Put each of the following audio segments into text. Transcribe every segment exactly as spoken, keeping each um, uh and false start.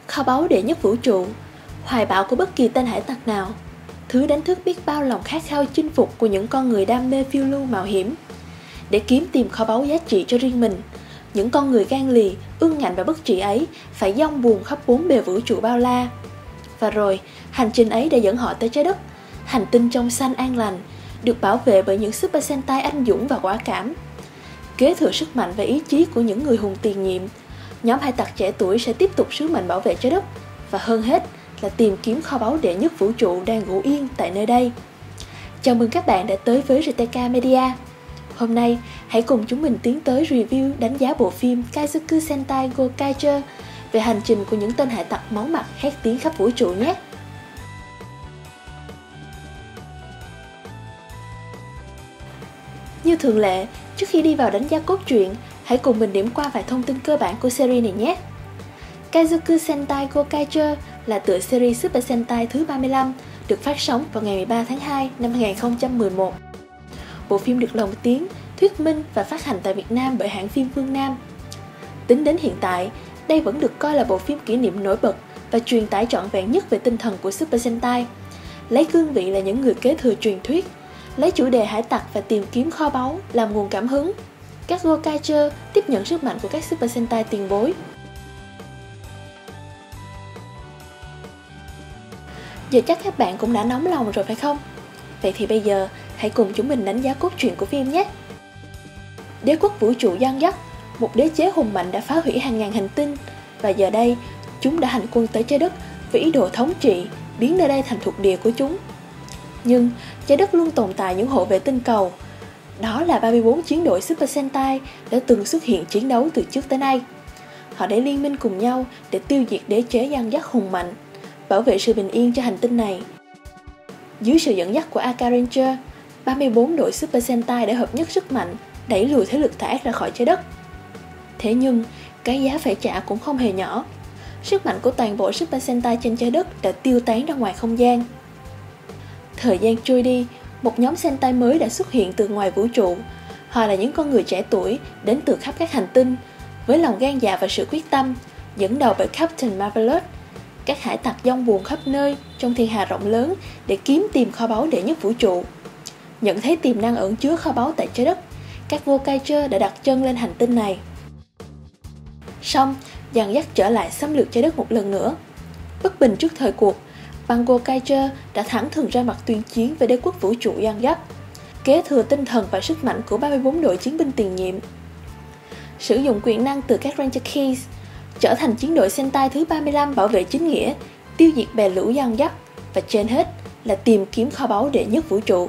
Kho báu đệ nhất vũ trụ, hoài bão của bất kỳ tên hải tặc nào, thứ đánh thức biết bao lòng khát khao chinh phục của những con người đam mê phiêu lưu mạo hiểm. Để kiếm tìm kho báu giá trị cho riêng mình, những con người gan lì, ương ngạnh và bất trị ấy phải dông buồn khắp bốn bề vũ trụ bao la. Và rồi, hành trình ấy đã dẫn họ tới trái đất, hành tinh trong xanh an lành, được bảo vệ bởi những Super Sentai anh dũng và quả cảm. Kế thừa sức mạnh và ý chí của những người hùng tiền nhiệm, nhóm hải tặc trẻ tuổi sẽ tiếp tục sứ mệnh bảo vệ trái đất, và hơn hết là tìm kiếm kho báu đệ nhất vũ trụ đang ngủ yên tại nơi đây. Chào mừng các bạn đã tới với rờ tê ca Media. Hôm nay, hãy cùng chúng mình tiến tới review đánh giá bộ phim Kaizoku Sentai Gokaiger về hành trình của những tên hải tặc máu mặt hét tiếng khắp vũ trụ nhé. Như thường lệ, trước khi đi vào đánh giá cốt truyện, hãy cùng mình điểm qua vài thông tin cơ bản của series này nhé. Kaizoku Sentai Gokaiger là tựa series Super Sentai thứ ba mươi lăm, được phát sóng vào ngày mười ba tháng hai năm hai nghìn không trăm mười một. Bộ phim được lồng tiếng, thuyết minh và phát hành tại Việt Nam bởi hãng phim Phương Nam. Tính đến hiện tại, đây vẫn được coi là bộ phim kỷ niệm nổi bật và truyền tải trọn vẹn nhất về tinh thần của Super Sentai. Lấy cương vị là những người kế thừa truyền thuyết, lấy chủ đề hải tặc và tìm kiếm kho báu làm nguồn cảm hứng, các Gokaiger tiếp nhận sức mạnh của các Super Sentai tiền bối. Giờ chắc các bạn cũng đã nóng lòng rồi phải không? Vậy thì bây giờ, hãy cùng chúng mình đánh giá cốt truyện của phim nhé! Đế quốc vũ trụ Giăng Dắt, một đế chế hùng mạnh đã phá hủy hàng ngàn hành tinh, và giờ đây, chúng đã hành quân tới trái đất với ý đồ thống trị, biến nơi đây thành thuộc địa của chúng. Nhưng, trái đất luôn tồn tại những hộ vệ tinh cầu. Đó là ba mươi bốn chiến đội Super Sentai đã từng xuất hiện chiến đấu từ trước tới nay. Họ đã liên minh cùng nhau để tiêu diệt đế chế Giăng Dắt hùng mạnh, bảo vệ sự bình yên cho hành tinh này. Dưới sự dẫn dắt của Aka Ranger, ba mươi bốn đội Super Sentai đã hợp nhất sức mạnh, đẩy lùi thế lực tà ác ra khỏi trái đất. Thế nhưng, cái giá phải trả cũng không hề nhỏ. Sức mạnh của toàn bộ Super Sentai trên trái đất đã tiêu tán ra ngoài không gian. Thời gian trôi đi, một nhóm Sentai mới đã xuất hiện từ ngoài vũ trụ. Họ là những con người trẻ tuổi đến từ khắp các hành tinh, với lòng gan dạ và sự quyết tâm, dẫn đầu bởi Captain Marvelous. Các hải tặc dông buồn khắp nơi trong thiên hà rộng lớn để kiếm tìm kho báu đệ nhất vũ trụ. Nhận thấy tiềm năng ẩn chứa kho báu tại trái đất, các Gokaiger đã đặt chân lên hành tinh này. Song, Giăng Dắt trở lại xâm lược trái đất một lần nữa. Bất bình trước thời cuộc, băng Gokaiger đã thẳng thừng ra mặt tuyên chiến với đế quốc vũ trụ Giăng Dắt, kế thừa tinh thần và sức mạnh của ba mươi bốn đội chiến binh tiền nhiệm. Sử dụng quyền năng từ các Ranger Keys, trở thành chiến đội Sentai thứ ba mươi lăm bảo vệ chính nghĩa, tiêu diệt bè lũ Giăng Dắt, và trên hết là tìm kiếm kho báu đệ nhất vũ trụ.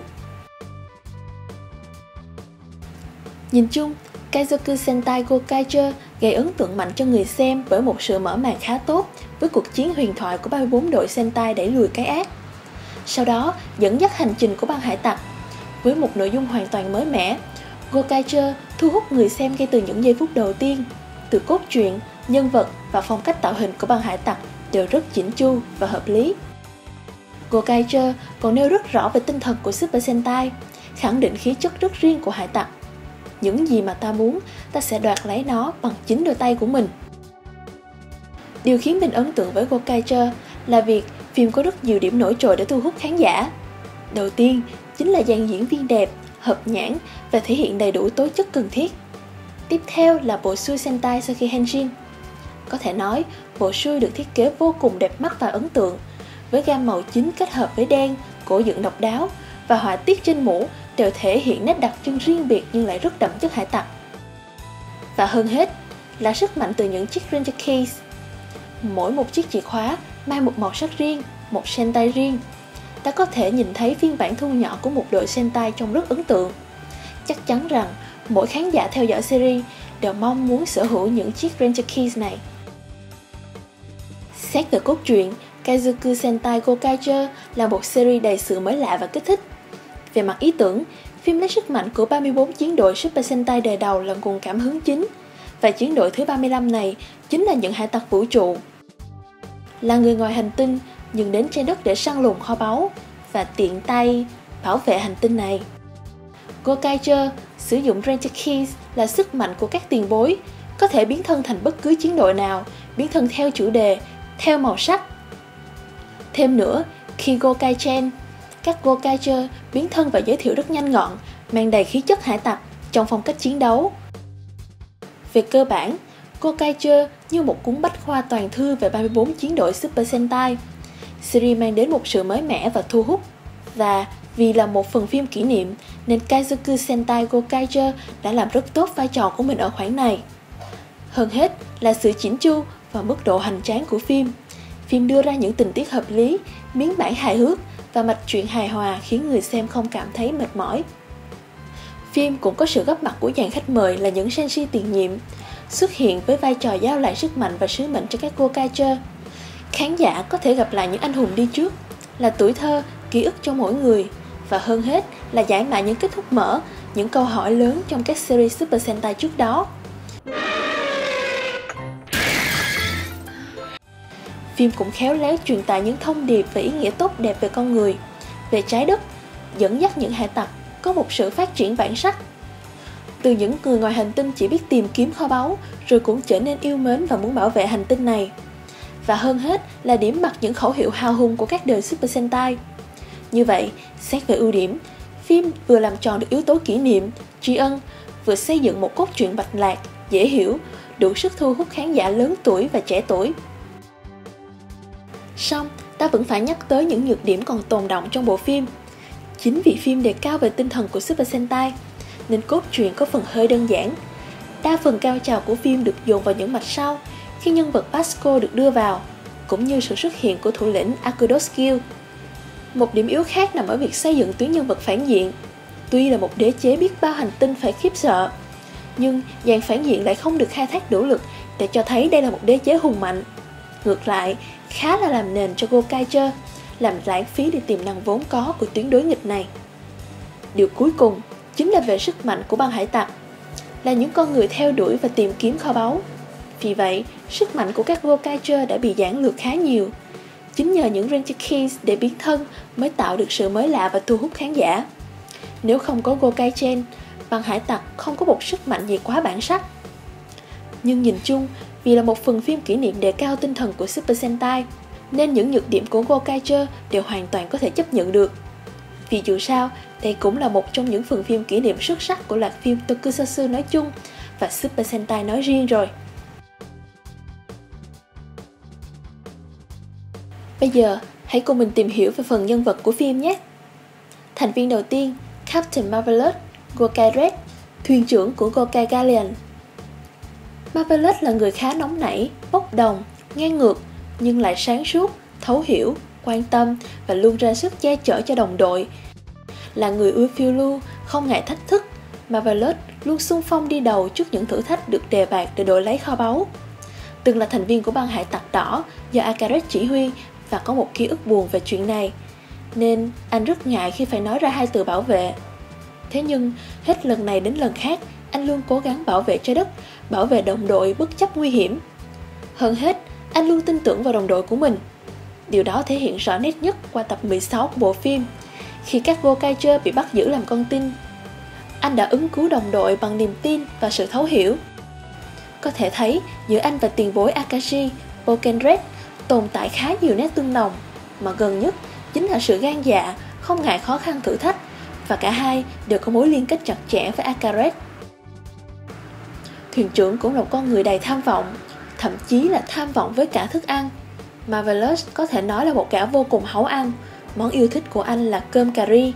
Nhìn chung, Kaizoku Sentai Gokaiger gây ấn tượng mạnh cho người xem bởi một sự mở màn khá tốt với cuộc chiến huyền thoại của ba mươi bốn đội Sentai đẩy lùi cái ác. Sau đó, dẫn dắt hành trình của băng hải tặc. Với một nội dung hoàn toàn mới mẻ, Gokaiger thu hút người xem ngay từ những giây phút đầu tiên. Từ cốt truyện, nhân vật và phong cách tạo hình của băng hải tặc đều rất chỉnh chu và hợp lý. Gokaiger còn nêu rất rõ về tinh thần của Super Sentai, khẳng định khí chất rất riêng của hải tặc. Những gì mà ta muốn, ta sẽ đoạt lấy nó bằng chính đôi tay của mình. Điều khiến mình ấn tượng với Gokaiger là việc phim có rất nhiều điểm nổi trội để thu hút khán giả. Đầu tiên chính là dàn diễn viên đẹp, hợp nhãn và thể hiện đầy đủ tố chất cần thiết. Tiếp theo là bộ Sui Sentai Saki Henshin. Có thể nói, bộ Sui được thiết kế vô cùng đẹp mắt và ấn tượng, với gam màu chính kết hợp với đen, cổ dựng độc đáo và họa tiết trên mũ đều thể hiện nét đặc trưng riêng biệt nhưng lại rất đậm chất hải tặc. Và hơn hết là sức mạnh từ những chiếc Ranger Keys. Mỗi một chiếc chìa khóa mang một màu sắc riêng, một Sentai riêng. Ta có thể nhìn thấy phiên bản thu nhỏ của một đội Sentai trông rất ấn tượng. Chắc chắn rằng mỗi khán giả theo dõi series đều mong muốn sở hữu những chiếc Ranger Keys này. Xét về cốt truyện, Kaizoku Sentai Gokaiger là một series đầy sự mới lạ và kích thích. Về mặt ý tưởng, phim lấy sức mạnh của ba mươi bốn chiến đội Super Sentai đời đầu là nguồn cảm hứng chính, và chiến đội thứ ba mươi lăm này chính là những hải tặc vũ trụ. Là người ngoài hành tinh nhưng đến trái đất để săn lùng kho báu và tiện tay bảo vệ hành tinh này. Gokaiger sử dụng Ranger Keys là sức mạnh của các tiền bối, có thể biến thân thành bất cứ chiến đội nào, biến thân theo chủ đề, theo màu sắc. Thêm nữa, khi Gokaigen, các Gokaiger biến thân và giới thiệu rất nhanh gọn, mang đầy khí chất hải tặc trong phong cách chiến đấu. Về cơ bản, Gokaiger như một cuốn bách khoa toàn thư về ba mươi bốn chiến đội Super Sentai. Series mang đến một sự mới mẻ và thu hút, và vì là một phần phim kỷ niệm nên Kaizoku Sentai Gokaiger đã làm rất tốt vai trò của mình ở khoản này. Hơn hết là sự chỉnh chu và mức độ hoành tráng của phim. Phim đưa ra những tình tiết hợp lý, miếng bản hài hước và mạch truyện hài hòa khiến người xem không cảm thấy mệt mỏi. Phim cũng có sự góp mặt của dàn khách mời là những senshi tiền nhiệm, xuất hiện với vai trò giao lại sức mạnh và sứ mệnh cho các Gokaiger. Khán giả có thể gặp lại những anh hùng đi trước, là tuổi thơ, ký ức cho mỗi người, và hơn hết là giải mã những kết thúc mở, những câu hỏi lớn trong các series Super Sentai trước đó. Phim cũng khéo léo truyền tải những thông điệp và ý nghĩa tốt đẹp về con người, về trái đất, dẫn dắt những hải tặc có một sự phát triển bản sắc. Từ những người ngoài hành tinh chỉ biết tìm kiếm kho báu, rồi cũng trở nên yêu mến và muốn bảo vệ hành tinh này. Và hơn hết là điểm mặt những khẩu hiệu hào hùng của các đời Super Sentai. Như vậy, xét về ưu điểm, phim vừa làm tròn được yếu tố kỷ niệm, tri ân, vừa xây dựng một cốt truyện mạch lạc, dễ hiểu, đủ sức thu hút khán giả lớn tuổi và trẻ tuổi. Song, ta vẫn phải nhắc tới những nhược điểm còn tồn đọng trong bộ phim. Chính vì phim đề cao về tinh thần của Super Sentai, nên cốt truyện có phần hơi đơn giản. Đa phần cao trào của phim được dồn vào những mạch sau, khi nhân vật Basco được đưa vào, cũng như sự xuất hiện của thủ lĩnh Akudos Guild. Một điểm yếu khác nằm ở việc xây dựng tuyến nhân vật phản diện. Tuy là một đế chế biết bao hành tinh phải khiếp sợ, nhưng dàn phản diện lại không được khai thác đủ lực để cho thấy đây là một đế chế hùng mạnh. Ngược lại, khá là làm nền cho Gokaiger, làm lãng phí đi tiềm năng vốn có của tuyến đối nghịch này. Điều cuối cùng chính là về sức mạnh của băng hải tặc, là những con người theo đuổi và tìm kiếm kho báu. Vì vậy, sức mạnh của các Gokaiger đã bị giản lược khá nhiều. Chính nhờ những Ranger Keys để biến thân mới tạo được sự mới lạ và thu hút khán giả. Nếu không có Gokaigen, băng hải tặc không có một sức mạnh gì quá bản sắc. Nhưng nhìn chung, vì là một phần phim kỷ niệm đề cao tinh thần của Super Sentai, nên những nhược điểm của Gokaiger đều hoàn toàn có thể chấp nhận được. Vì dù sao, đây cũng là một trong những phần phim kỷ niệm xuất sắc của loạt phim Tokusatsu nói chung và Super Sentai nói riêng rồi. Bây giờ, hãy cùng mình tìm hiểu về phần nhân vật của phim nhé. Thành viên đầu tiên, Captain Marvelous, Gokai Red, thuyền trưởng của Gokai Galleon. Marvelous là người khá nóng nảy, bốc đồng, ngang ngược, nhưng lại sáng suốt, thấu hiểu, quan tâm và luôn ra sức che chở cho đồng đội. Là người ưa phiêu lưu, không ngại thách thức, Marvelous luôn xung phong đi đầu trước những thử thách được đề bạt để đổi lấy kho báu. Từng là thành viên của băng hải tặc đỏ do Akaret chỉ huy và có một ký ức buồn về chuyện này, nên anh rất ngại khi phải nói ra hai từ bảo vệ. Thế nhưng, hết lần này đến lần khác, anh luôn cố gắng bảo vệ trái đất, bảo vệ đồng đội bất chấp nguy hiểm. Hơn hết, anh luôn tin tưởng vào đồng đội của mình. Điều đó thể hiện rõ nét nhất qua tập mười sáu của bộ phim, khi các Gokaiger bị bắt giữ làm con tin. Anh đã ứng cứu đồng đội bằng niềm tin và sự thấu hiểu. Có thể thấy giữa anh và tiền bối Akashi, Boken Red tồn tại khá nhiều nét tương đồng, mà gần nhất chính là sự gan dạ, không ngại khó khăn thử thách, và cả hai đều có mối liên kết chặt chẽ với Akaret. Thuyền trưởng cũng là một con người đầy tham vọng, thậm chí là tham vọng với cả thức ăn. Marvelous có thể nói là một gã vô cùng háu ăn, món yêu thích của anh là cơm cà ri.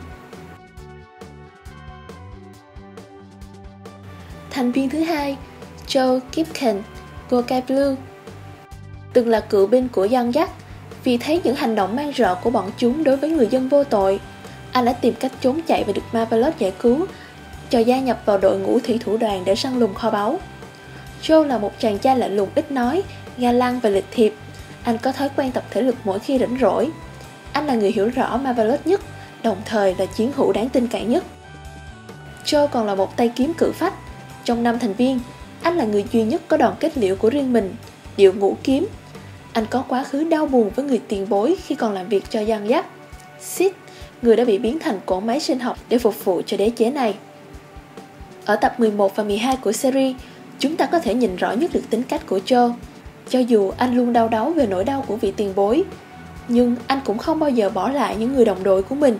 Thành viên thứ hai, Joe Kipken, Gokai Blue. Từng là cựu binh của Young Jack, vì thấy những hành động man rợ của bọn chúng đối với người dân vô tội, anh đã tìm cách trốn chạy và được Marvelous giải cứu, cho gia nhập vào đội ngũ thủy thủ đoàn để săn lùng kho báu. Joe là một chàng trai lạnh lùng ít nói, ga lăng và lịch thiệp. Anh có thói quen tập thể lực mỗi khi rảnh rỗi. Anh là người hiểu rõ Marvelous nhất, đồng thời là chiến hữu đáng tin cậy nhất. Joe còn là một tay kiếm cự phách. Trong năm thành viên, anh là người duy nhất có đòn kết liễu của riêng mình, điệu ngũ kiếm. Anh có quá khứ đau buồn với người tiền bối khi còn làm việc cho Young Jack, Sid, người đã bị biến thành cỗ máy sinh học để phục vụ cho đế chế này. Ở tập mười một và mười hai của series, chúng ta có thể nhìn rõ nhất được tính cách của Joe. Cho dù anh luôn đau đáu về nỗi đau của vị tiền bối, nhưng anh cũng không bao giờ bỏ lại những người đồng đội của mình.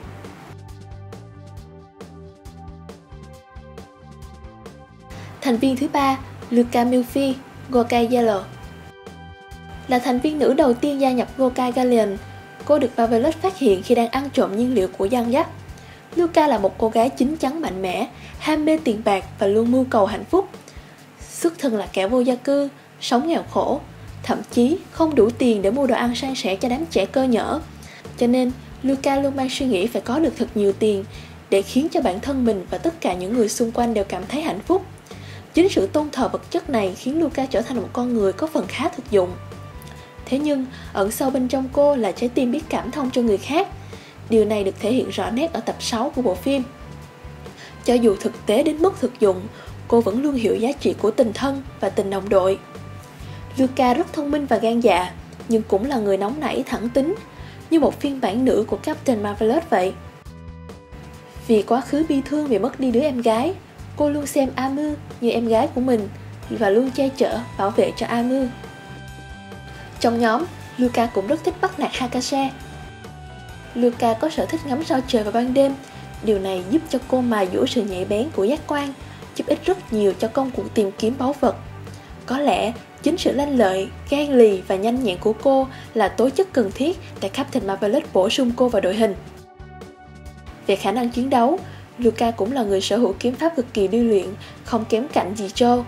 Thành viên thứ ba, Luca Milfi, Gokai Yellow. Là thành viên nữ đầu tiên gia nhập Gokai Galleon, cô được Marvelous phát hiện khi đang ăn trộm nhiên liệu của Young Jack. Luca là một cô gái chín chắn mạnh mẽ, ham mê tiền bạc và luôn mưu cầu hạnh phúc. Xuất thân là kẻ vô gia cư, sống nghèo khổ, thậm chí không đủ tiền để mua đồ ăn san sẻ cho đám trẻ cơ nhỡ. Cho nên, Luca luôn mang suy nghĩ phải có được thật nhiều tiền để khiến cho bản thân mình và tất cả những người xung quanh đều cảm thấy hạnh phúc. Chính sự tôn thờ vật chất này khiến Luca trở thành một con người có phần khá thực dụng. Thế nhưng, ẩn sâu bên trong cô là trái tim biết cảm thông cho người khác. Điều này được thể hiện rõ nét ở tập sáu của bộ phim. Cho dù thực tế đến mức thực dụng, cô vẫn luôn hiểu giá trị của tình thân và tình đồng đội. Luca rất thông minh và gan dạ, nhưng cũng là người nóng nảy thẳng tính, như một phiên bản nữ của Captain Marvelous vậy. Vì quá khứ bi thương vì mất đi đứa em gái, cô luôn xem Amu như em gái của mình và luôn che chở, bảo vệ cho Amu. Trong nhóm, Luca cũng rất thích bắt nạt Hakase. Luca có sở thích ngắm sao trời vào ban đêm. Điều này giúp cho cô mài dũa sự nhạy bén của giác quan, giúp ích rất nhiều cho công cuộc tìm kiếm báu vật. Có lẽ chính sự lanh lợi, gan lì và nhanh nhẹn của cô là tố chất cần thiết để Captain Marvelous bổ sung cô vào đội hình. Về khả năng chiến đấu, Luca cũng là người sở hữu kiếm pháp cực kỳ điêu luyện, không kém cạnh gì Joe.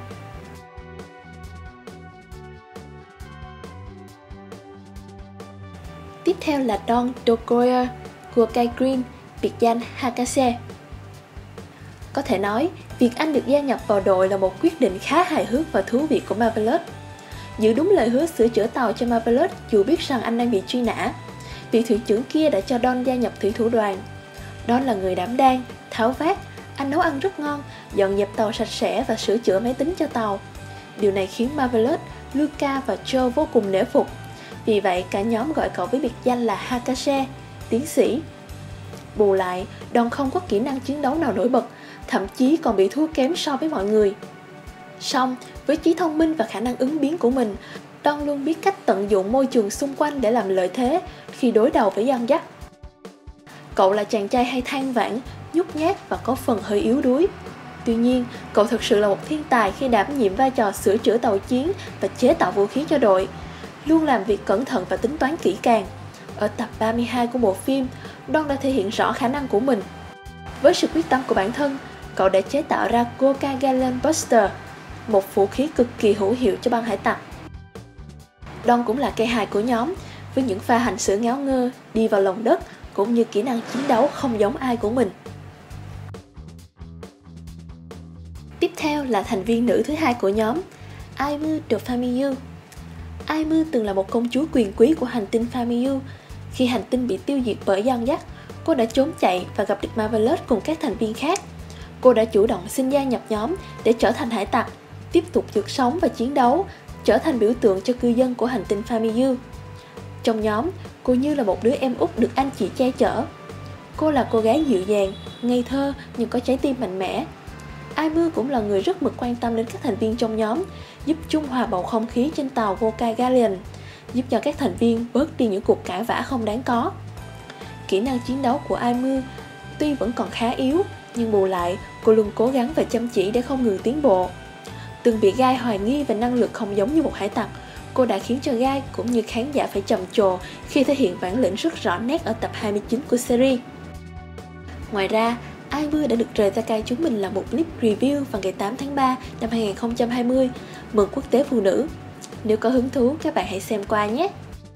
Tiếp theo là Don Dogoyer, Gokai Green, biệt danh Hakase. Có thể nói, việc anh được gia nhập vào đội là một quyết định khá hài hước và thú vị của Marvelous. Giữ đúng lời hứa sửa chữa tàu cho Marvelous dù biết rằng anh đang bị truy nã. Vị thuyền trưởng kia đã cho Don gia nhập thủy thủ đoàn. Don là người đảm đang, tháo vát, anh nấu ăn rất ngon, dọn dẹp tàu sạch sẽ và sửa chữa máy tính cho tàu. Điều này khiến Marvelous, Luca và Joe vô cùng nể phục. Vì vậy cả nhóm gọi cậu với biệt danh là Hakase, tiến sĩ. Bù lại, Don không có kỹ năng chiến đấu nào nổi bật, thậm chí còn bị thua kém so với mọi người. Song, với trí thông minh và khả năng ứng biến của mình, Don luôn biết cách tận dụng môi trường xung quanh để làm lợi thế khi đối đầu với Young Jack. Cậu là chàng trai hay than vãn, nhút nhát và có phần hơi yếu đuối. Tuy nhiên, cậu thực sự là một thiên tài khi đảm nhiệm vai trò sửa chữa tàu chiến và chế tạo vũ khí cho đội, luôn làm việc cẩn thận và tính toán kỹ càng. Ở tập ba mươi hai của bộ phim, Don đã thể hiện rõ khả năng của mình. Với sự quyết tâm của bản thân, cậu đã chế tạo ra Gokai Galleon Buster, một vũ khí cực kỳ hữu hiệu cho băng hải tặc. Don cũng là cây hài của nhóm, với những pha hành xử ngáo ngơ, đi vào lòng đất, cũng như kỹ năng chiến đấu không giống ai của mình. Tiếp theo là thành viên nữ thứ hai của nhóm, Aimu de Famiyu. Aimu từng là một công chúa quyền quý của hành tinh Famiyu. Khi hành tinh bị tiêu diệt bởi Young Jack, cô đã trốn chạy và gặp được Marvelous cùng các thành viên khác. Cô đã chủ động xin gia nhập nhóm để trở thành hải tặc, tiếp tục vượt sóng và chiến đấu, trở thành biểu tượng cho cư dân của hành tinh Famiyu. Trong nhóm, cô như là một đứa em út được anh chị che chở. Cô là cô gái dịu dàng, ngây thơ nhưng có trái tim mạnh mẽ. Aimu cũng là người rất mực quan tâm đến các thành viên trong nhóm, giúp trung hòa bầu không khí trên tàu Gokai Galleon, giúp cho các thành viên bớt đi những cuộc cãi vã không đáng có. Kỹ năng chiến đấu của Aimu tuy vẫn còn khá yếu, nhưng bù lại cô luôn cố gắng và chăm chỉ để không ngừng tiến bộ. Từng bị Guy hoài nghi về năng lực không giống như một hải tặc, cô đã khiến cho Guy cũng như khán giả phải trầm trồ khi thể hiện bản lĩnh rất rõ nét ở tập hai mươi chín của series. Ngoài ra, Aimu đã được rời ra cai chúng mình là một clip review vào ngày tám tháng ba năm hai nghìn không trăm hai mươi, mừng Quốc tế Phụ nữ. Nếu có hứng thú, các bạn hãy xem qua nhé!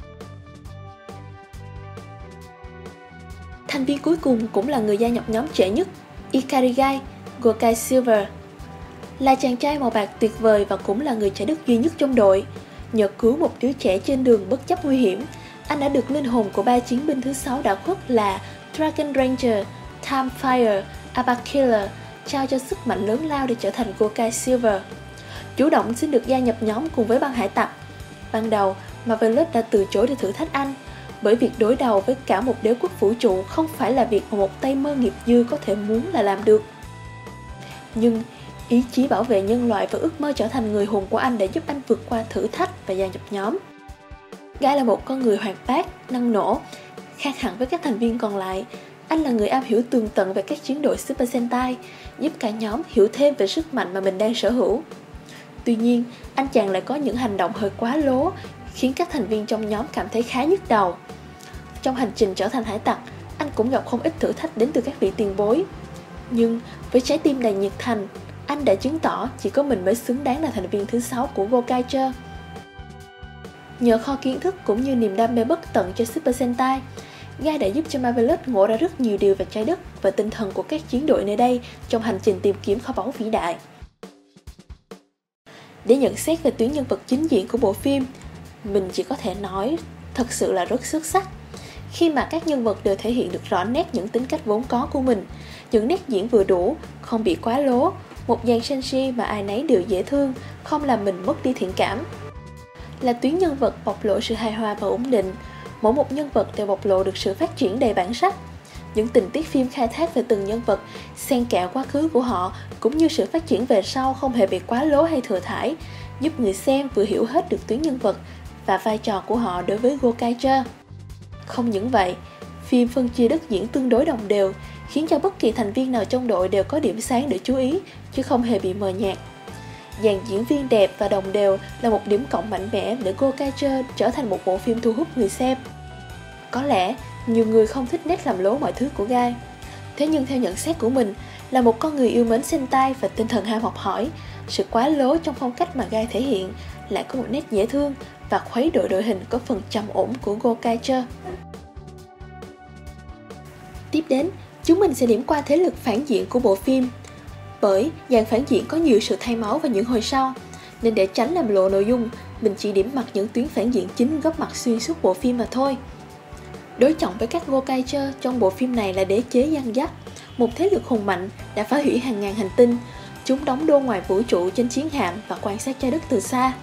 Thành viên cuối cùng cũng là người gia nhập nhóm trẻ nhất, Ikarigai, Gokai Silver. Là chàng trai màu bạc tuyệt vời và cũng là người trẻ đức duy nhất trong đội. Nhờ cứu một đứa trẻ trên đường bất chấp nguy hiểm, anh đã được linh hồn của ba chiến binh thứ sáu đã khuất là Dragon Ranger, Time Fire, Abba Killer trao cho sức mạnh lớn lao để trở thành Gokai Silver. Chủ động xin được gia nhập nhóm cùng với băng hải tặc. Ban đầu, Marvelous đã từ chối để thử thách anh, bởi việc đối đầu với cả một đế quốc vũ trụ không phải là việc mà một tay mơ nghiệp dư có thể muốn là làm được. Nhưng Ý chí bảo vệ nhân loại và ước mơ trở thành người hùng của anh đã giúp anh vượt qua thử thách và gia nhập nhóm. Guy là một con người hoạt bát, năng nổ, khác hẳn với các thành viên còn lại. Anh là người am hiểu tường tận về các chiến đội Super Sentai, giúp cả nhóm hiểu thêm về sức mạnh mà mình đang sở hữu. Tuy nhiên, anh chàng lại có những hành động hơi quá lố, khiến các thành viên trong nhóm cảm thấy khá nhức đầu. Trong hành trình trở thành hải tặc, anh cũng gặp không ít thử thách đến từ các vị tiền bối. Nhưng với trái tim đầy nhiệt thành, anh đã chứng tỏ chỉ có mình mới xứng đáng là thành viên thứ sáu của Gokaiger. Nhờ kho kiến thức cũng như niềm đam mê bất tận cho Super Sentai, Guy đã giúp cho Marvelous ngộ ra rất nhiều điều về trái đất và tinh thần của các chiến đội nơi đây trong hành trình tìm kiếm kho báu vĩ đại. Để nhận xét về tuyến nhân vật chính diện của bộ phim, mình chỉ có thể nói thật sự là rất xuất sắc. Khi mà các nhân vật đều thể hiện được rõ nét những tính cách vốn có của mình, những nét diễn vừa đủ, không bị quá lố, một dàn senshi mà ai nấy đều dễ thương, không làm mình mất đi thiện cảm. Là tuyến nhân vật bộc lộ sự hài hòa và ổn định, mỗi một nhân vật đều bộc lộ được sự phát triển đầy bản sắc. Những tình tiết phim khai thác về từng nhân vật, xen kẽ quá khứ của họ cũng như sự phát triển về sau không hề bị quá lố hay thừa thãi, giúp người xem vừa hiểu hết được tuyến nhân vật và vai trò của họ đối với Gokaiger. Không những vậy, phim phân chia đất diễn tương đối đồng đều, khiến cho bất kỳ thành viên nào trong đội đều có điểm sáng để chú ý, chứ không hề bị mờ nhạt. Dàn diễn viên đẹp và đồng đều là một điểm cộng mạnh mẽ để Gokaiger trở thành một bộ phim thu hút người xem. Có lẽ, nhiều người không thích nét làm lố mọi thứ của Guy. Thế nhưng theo nhận xét của mình, là một con người yêu mến Sentai và tinh thần ham học hỏi, sự quá lố trong phong cách mà Guy thể hiện lại có một nét dễ thương và khuấy đổi đội hình có phần trầm ổn của Gokaiger. Tiếp đến, chúng mình sẽ điểm qua thế lực phản diện của bộ phim. Bởi dàn phản diện có nhiều sự thay máu vào những hồi sau, nên để tránh làm lộ nội dung, mình chỉ điểm mặt những tuyến phản diện chính góp mặt xuyên suốt bộ phim mà thôi. Đối trọng với các Gokaiger trong bộ phim này là đế chế Giăng Giác, một thế lực hùng mạnh đã phá hủy hàng ngàn hành tinh. Chúng đóng đô ngoài vũ trụ trên chiến hạm và quan sát trái đất từ xa.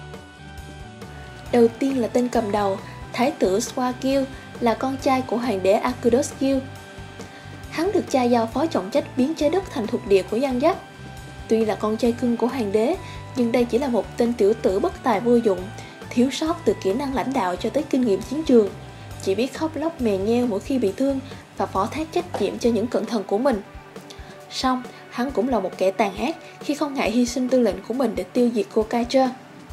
Đầu tiên là tên cầm đầu, Thái tử Swagil, là con trai của hoàng đế Akudos Gil. Hắn được cha giao phó trọng trách biến trái đất thành thuộc địa của Giăng Giác. Tuy là con trai cưng của hoàng đế, nhưng đây chỉ là một tên tiểu tử bất tài vô dụng, thiếu sót từ kỹ năng lãnh đạo cho tới kinh nghiệm chiến trường, chỉ biết khóc lóc mè nheo mỗi khi bị thương và phó thác trách nhiệm cho những cận thần của mình. Song, hắn cũng là một kẻ tàn ác khi không ngại hy sinh tư lệnh của mình để tiêu diệt Gokaiger.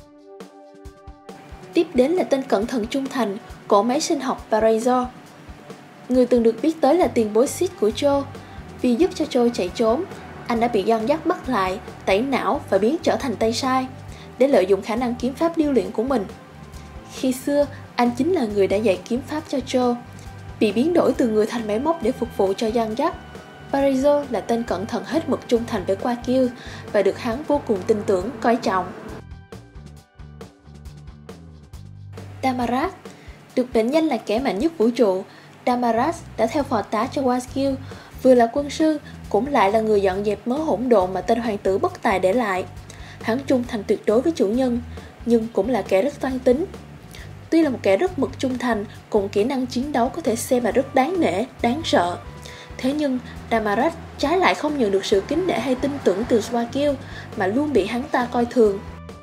Tiếp đến là tên cận thần trung thành, cỗ máy sinh học Paraizo. Người từng được biết tới là tiền bối Sid của Joe. Vì giúp cho Joe chạy trốn, anh đã bị Giăng Giác bắt lại, tẩy não và biến trở thành tay sai, để lợi dụng khả năng kiếm pháp điêu luyện của mình. Khi xưa, anh chính là người đã dạy kiếm pháp cho Joe. Bị biến đổi từ người thành máy móc để phục vụ cho Giăng Giác, Paraizo là tên cẩn thận hết mực trung thành với Wagyu và được hắn vô cùng tin tưởng, coi trọng. Damaras, được mệnh danh là kẻ mạnh nhất vũ trụ, Damaras đã theo phò tá cho Wagyu, vừa là quân sư, cũng lại là người dọn dẹp mớ hỗn độn mà tên hoàng tử bất tài để lại. Hắn trung thành tuyệt đối với chủ nhân, nhưng cũng là kẻ rất toan tính. Tuy là một kẻ rất mực trung thành, cùng kỹ năng chiến đấu có thể xem là rất đáng nể, đáng sợ. Thế nhưng, Damaras trái lại không nhận được sự kính nể hay tin tưởng từ Swagil, mà luôn bị hắn ta coi thường.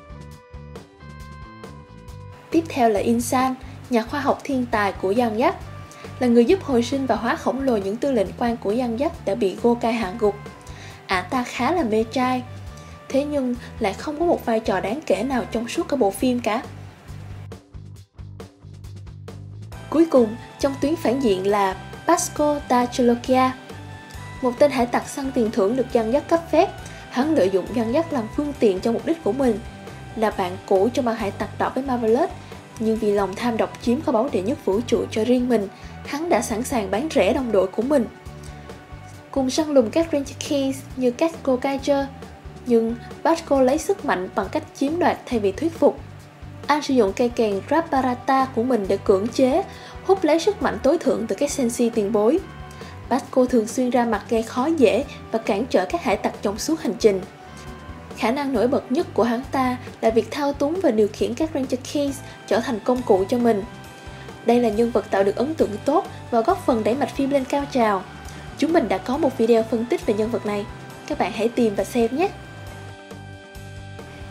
Tiếp theo là Insan, nhà khoa học thiên tài của Giăng Giác, là người giúp hồi sinh và hóa khổng lồ những tư lệnh quan của Giăng Giác đã bị Gokai hạ gục. Ả ta khá là mê trai, thế nhưng lại không có một vai trò đáng kể nào trong suốt cả bộ phim cả. Cuối cùng, trong tuyến phản diện là Pasco Tacholokia, một tên hải tặc săn tiền thưởng được Giăng Giác cấp phép. Hắn lợi dụng Giăng Giác làm phương tiện cho mục đích của mình. Là bạn cũ trong băng hải tặc đỏ với Marvelous, nhưng vì lòng tham độc chiếm kho báu đệ nhất vũ trụ cho riêng mình, hắn đã sẵn sàng bán rẻ đồng đội của mình. Cùng săn lùng các Ranger Keys như các Gokaiger, nhưng Pasco lấy sức mạnh bằng cách chiếm đoạt thay vì thuyết phục. Anh sử dụng cây kèn Raparata của mình để cưỡng chế, hút lấy sức mạnh tối thượng từ các senshi tiền bối. Pasco thường xuyên ra mặt gây khó dễ và cản trở các hải tặc trong suốt hành trình. Khả năng nổi bật nhất của hắn ta là việc thao túng và điều khiển các Ranger Keys trở thành công cụ cho mình. Đây là nhân vật tạo được ấn tượng tốt và góp phần đẩy mạch phim lên cao trào. Chúng mình đã có một video phân tích về nhân vật này, các bạn hãy tìm và xem nhé!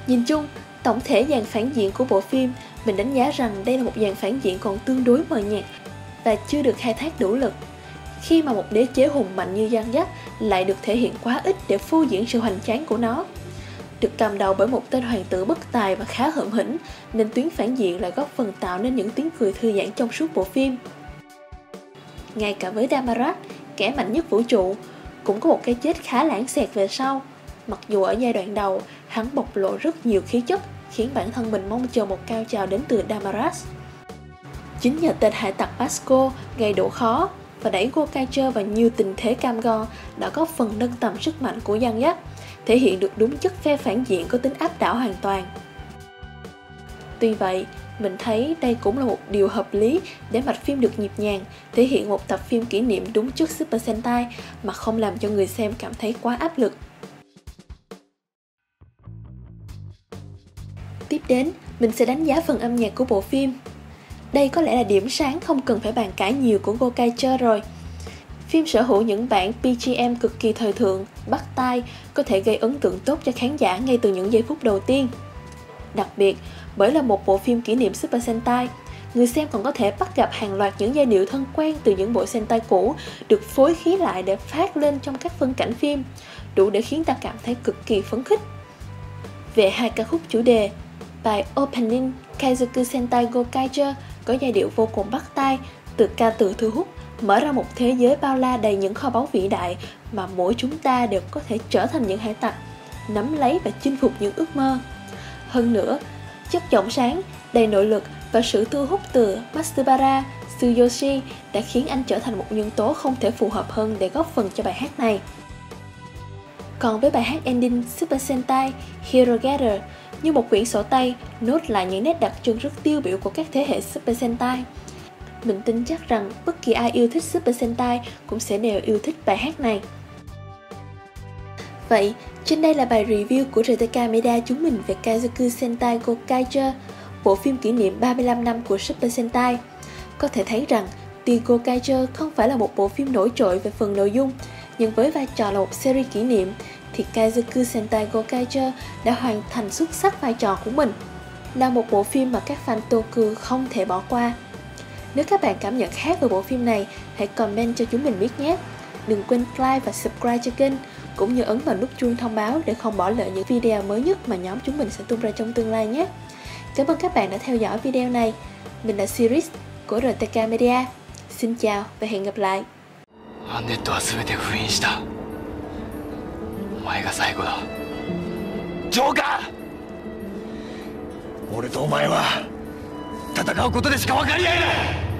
Nhìn chung, tổng thể dàn phản diện của bộ phim, mình đánh giá rằng đây là một dàn phản diện còn tương đối mờ nhạt và chưa được khai thác đủ lực. Khi mà một đế chế hùng mạnh như Giang Giác lại được thể hiện quá ít để phô diễn sự hoành tráng của nó. Được cầm đầu bởi một tên hoàng tử bất tài và khá hợm hĩnh, nên tuyến phản diện lại góp phần tạo nên những tiếng cười thư giãn trong suốt bộ phim. Ngay cả với Damarat, kẻ mạnh nhất vũ trụ, cũng có một cái chết khá lãng xẹt về sau. Mặc dù ở giai đoạn đầu, hắn bộc lộ rất nhiều khí chất, khiến bản thân mình mong chờ một cao trào đến từ Damarat. Chính nhờ tên hải tặc Basco gây độ khó và đẩy Gokaiger vào nhiều tình thế cam go đã góp phần nâng tầm sức mạnh của Giang Giác, thể hiện được đúng chất phe phản diện có tính áp đảo hoàn toàn. Tuy vậy, mình thấy đây cũng là một điều hợp lý để mạch phim được nhịp nhàng, thể hiện một tập phim kỷ niệm đúng chất Super Sentai mà không làm cho người xem cảm thấy quá áp lực. Tiếp đến, mình sẽ đánh giá phần âm nhạc của bộ phim. Đây có lẽ là điểm sáng không cần phải bàn cãi nhiều của Gokaiger rồi. Phim sở hữu những bản bê giê em cực kỳ thời thượng, bắt tai, có thể gây ấn tượng tốt cho khán giả ngay từ những giây phút đầu tiên. Đặc biệt, bởi là một bộ phim kỷ niệm Super Sentai, người xem còn có thể bắt gặp hàng loạt những giai điệu thân quen từ những bộ Sentai cũ được phối khí lại để phát lên trong các phân cảnh phim, đủ để khiến ta cảm thấy cực kỳ phấn khích. Về hai ca khúc chủ đề, bài Opening Kaizoku Sentai Gokaiger có giai điệu vô cùng bắt tai, từ ca từ thu hút, mở ra một thế giới bao la đầy những kho báu vĩ đại mà mỗi chúng ta đều có thể trở thành những hải tặc, nắm lấy và chinh phục những ước mơ. Hơn nữa, chất giọng sáng, đầy nội lực và sự thu hút từ Matsubara Tsuyoshi đã khiến anh trở thành một nhân tố không thể phù hợp hơn để góp phần cho bài hát này. Còn với bài hát ending Super Sentai Hero Gather, như một quyển sổ tay, nốt lại những nét đặc trưng rất tiêu biểu của các thế hệ Super Sentai. Mình tin chắc rằng bất kỳ ai yêu thích Super Sentai cũng sẽ đều yêu thích bài hát này. Vậy, trên đây là bài review của rờ tê ca Media chúng mình về Kaizoku Sentai Gokaiger, bộ phim kỷ niệm ba mươi lăm năm của Super Sentai. Có thể thấy rằng, tuy Gokaiger không phải là một bộ phim nổi trội về phần nội dung, nhưng với vai trò là một series kỷ niệm, thì Kaizoku Sentai Gokaiger đã hoàn thành xuất sắc vai trò của mình, là một bộ phim mà các fan Toku không thể bỏ qua. Nếu các bạn cảm nhận khác về bộ phim này, hãy comment cho chúng mình biết nhé. Đừng quên like và subscribe cho kênh, cũng như ấn vào nút chuông thông báo để không bỏ lỡ những video mới nhất mà nhóm chúng mình sẽ tung ra trong tương lai nhé. Cảm ơn các bạn đã theo dõi video này. Mình là Series của rờ tê ca Media. Xin chào và hẹn gặp lại. アンネットは全て封印した。お前が最後だ。ジョーカー。俺とお前は戦うことでしか分かり合えない。